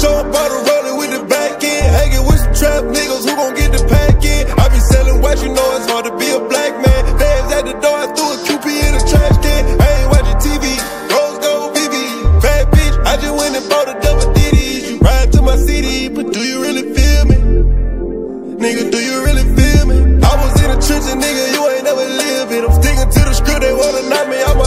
show up on the rolling with the back end. Hanging with some trap niggas who gon' get the pack in. I be selling wax, you know it's hard to be a black man. Fans at the door, I threw a QP in the trash can. I ain't watching TV, Rose Gold VV. Fat bitch, I just went and bought a double DDs. You ride to my CD, but do you really feel me? Nigga, do you really feel me? I was in the trenches, nigga, you ain't never lived it. I'm sticking to the script, they wanna knock me out my